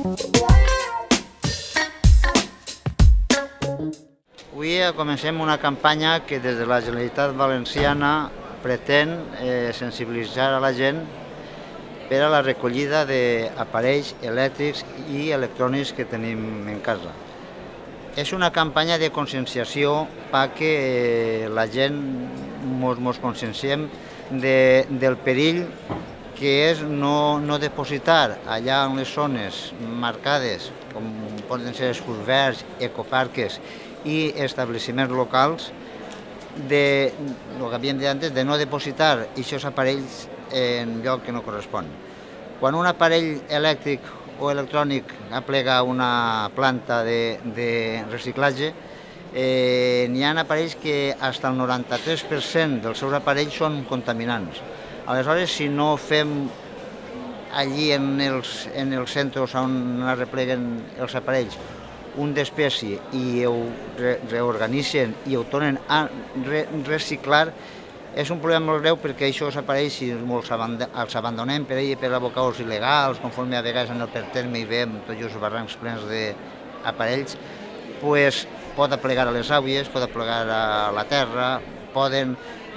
Avui comencem una campanya que des de la Generalitat Valenciana pretén sensibilitzar a la gent per a la recollida d'aparells elèctrics i electrònics que tenim en casa. És una campanya de conscienciació perquè la gent ens conscienciem del perill que és no depositar allà en les zones marcades, com poden ser escuts verds, ecoparques i establiments locals, el que havíem dit antes, de no depositar aquests aparells en lloc que no correspon. Quan un aparell elèctric o electrònic aplega una planta de reciclatge, n'hi ha aparells que fins al 93% dels seus aparells són contaminants. Aleshores, si no fem allí en els centres on es repleguen els aparells un d'espècie i ho reorganitzen i ho tornen a reciclar, és un problema molt greu perquè aquests aparells, si els abandonem per ahir per abocadors il·legals, conforme a vegades en el terme hi veiem tots els barrancs plens d'aparells, pot aplegar a les aigües, pot aplegar a la terra, poden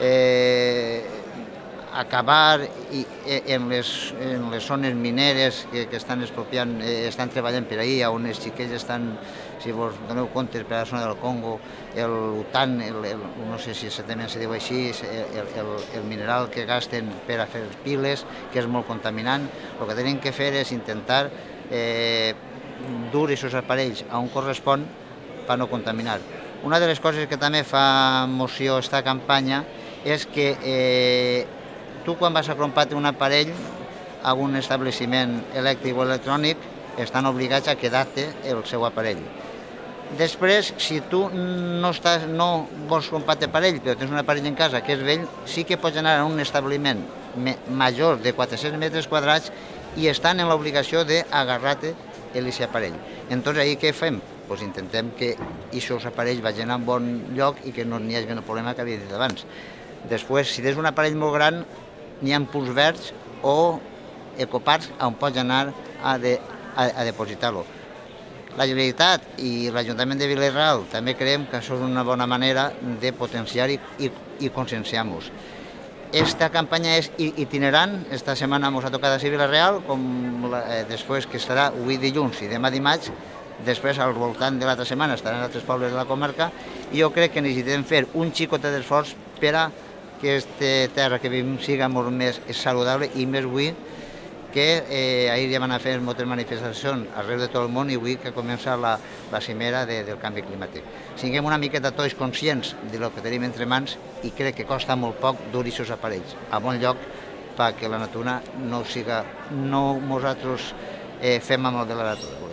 acabar en les zones mineres que estan expropiant, estan treballant per ahir, on els xiquets estan, si vos doneu compte, per la zona del Congo, l'utan, no sé si exactament se diu així, el mineral que gasten per a fer piles, que és molt contaminant. El que tenim que fer és intentar dur aquests aparells on correspon per no contaminar. Una de les coses que també fa moció aquesta campanya és que tu quan vas a comprar un aparell a un establiment elèctric o electrònic estan obligats a quedar-te el seu aparell. Després, si tu no vols comprar aparell, però tens un aparell en casa que és vell, sí que pots anar a un establiment major de 400 metres quadrats i estan en l'obligació d'agarrar-te aquest aparell. Entonces, ahir què fem? Intentem que aquests aparells vagin a un bon lloc i que no n'hi hagi el problema que havia dit abans. Després, si tens un aparell molt gran, n'hi ha punts verds o ecoparcs on pots anar a depositar-lo. La Generalitat i l'Ajuntament de Vila-real també creiem que això és una bona manera de potenciar i conscienciar-nos. Esta campanya és itinerant, esta setmana ens ha tocat a Vila-real, després que estarà avui dilluns i demà dimarts, després al voltant de l'altra setmana estaran altres pobles de la comarca i jo crec que necessitem fer un xicotet d'esforç per a que aquesta terra que vivim siga molt més saludable i més avui que ahir ja van a fer moltes manifestacions arreu de tot el món i avui que comença la cimera del canvi climàtic. Siguem una miqueta tots conscients del que tenim entre mans i crec que costa molt poc dur aquests aparells a bon lloc perquè la natura no nosaltres fem amb el de la natura.